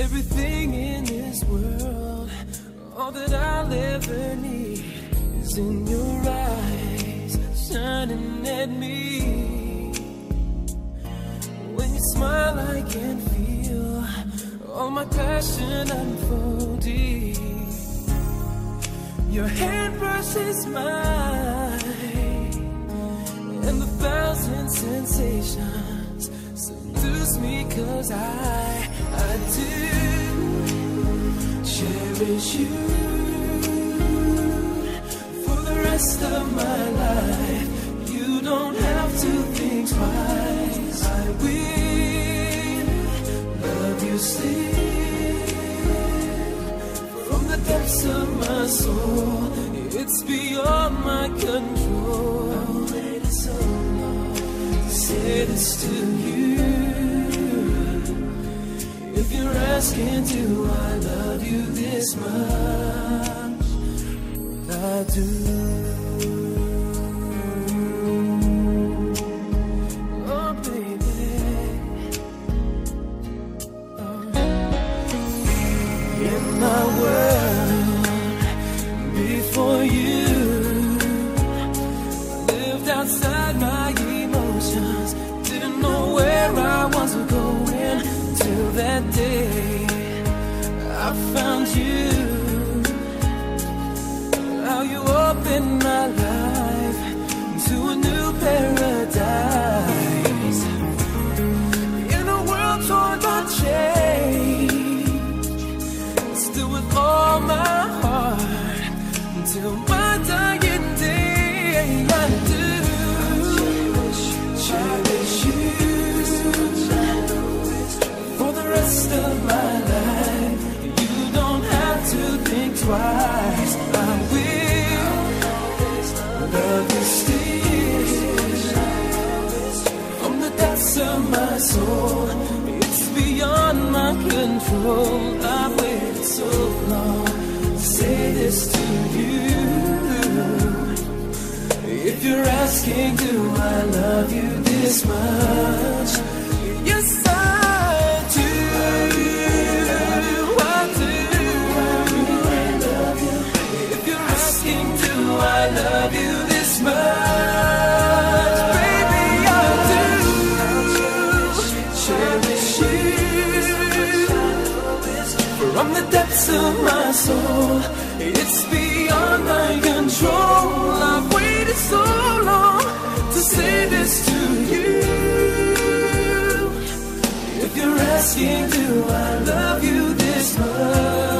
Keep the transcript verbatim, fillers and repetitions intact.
Everything in this world, all that I'll ever need is in your eyes, shining at me. When you smile, I can feel all my passion unfolding. Your hand brushes mine, and the thousand sensations seduce me, 'cause I, I do cherish you for the rest of my life. You don't have to think twice. I will love you still from the depths of my soul. It's beyond my control. I've waited so long to say this to you. If you're asking, do I love you this much? Well, I do. Oh, baby. Oh. In my world, before you, lived outside my emotions. Didn't know where I was going till that day I found you. How you opened my life to a new paradise. In a world torn by change, still with all my heart, until my dying day, I do cherish you for the rest of my life. You don't have to think twice. I will love you still from the depths of my soul. It's beyond my control. I've waited so long to say this to you. If you're asking, do I love you this much? Yes, I do. I do. I love you. If you're asking, do I love you this much? Baby, I do. Cherish you from the depths of my soul. It's beyond my control. I've waited so long to say this to you. If you're asking, do I love you this much?